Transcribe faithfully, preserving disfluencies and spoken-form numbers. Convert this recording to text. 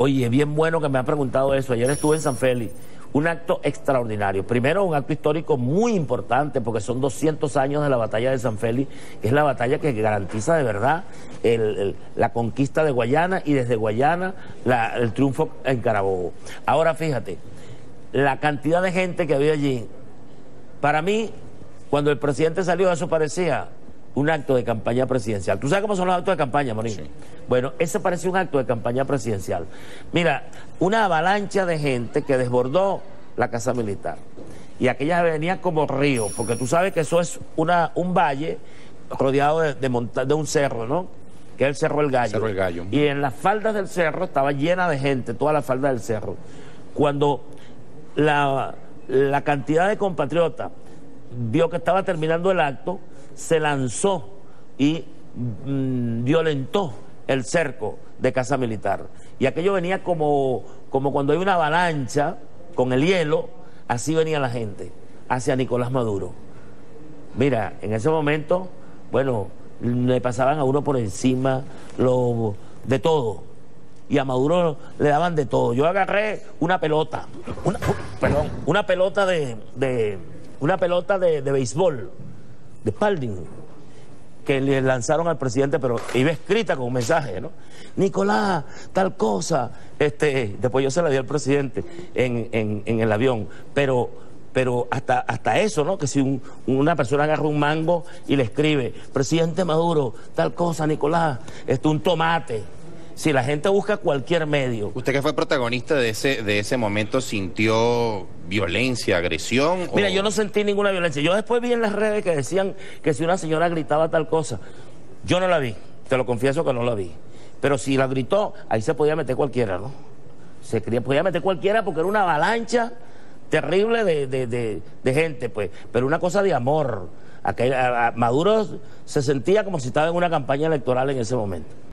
Oye, bien bueno que me han preguntado eso. Ayer estuve en San Félix. Un acto extraordinario. Primero, un acto histórico muy importante, porque son doscientos años de la batalla de San Félix, que es la batalla que garantiza de verdad el, el, la conquista de Guayana y desde Guayana la, el triunfo en Carabobo. Ahora, fíjate, la cantidad de gente que había allí, para mí, cuando el presidente salió, eso parecía un acto de campaña presidencial. ¿Tú sabes cómo son los actos de campaña, Morín? Sí. Bueno, ese parecía un acto de campaña presidencial. Mira, una avalancha de gente que desbordó la Casa Militar. Y aquella venía como río, porque tú sabes que eso es una, un valle rodeado de, de, monta de un cerro, ¿no? Que es el Cerro El Gallo. Cerro El Gallo. Y en las faldas del cerro estaba llena de gente, toda la falda del cerro. Cuando la, la cantidad de compatriotas vio que estaba terminando el acto, se lanzó y mmm, violentó el cerco de Casa Militar. Y aquello venía como, como cuando hay una avalancha con el hielo, así venía la gente hacia Nicolás Maduro. Mira, en ese momento, bueno, le pasaban a uno por encima lo, de todo. Y a Maduro le daban de todo. Yo agarré una pelota, una, perdón, una pelota de, de una pelota de, de béisbol, de Spalding, que le lanzaron al presidente, pero iba escrita con un mensaje, ¿no? Nicolás, tal cosa. Este, después yo se la di al presidente en, en, en el avión, pero, pero hasta, hasta eso, ¿no? Que si un, una persona agarra un mango y le escribe, presidente Maduro, tal cosa, Nicolás, esto un tomate. Si la gente busca cualquier medio. ¿Usted que fue protagonista de ese, de ese momento sintió violencia, agresión? Mira, o... yo no sentí ninguna violencia. Yo después vi en las redes que decían que si una señora gritaba tal cosa, yo no la vi, te lo confieso que no la vi. Pero si la gritó, ahí se podía meter cualquiera, ¿no? Se podía meter cualquiera porque era una avalancha terrible de, de, de, de gente, pues. Pero una cosa de amor. Aquel, a, a Maduro se sentía como si estaba en una campaña electoral en ese momento.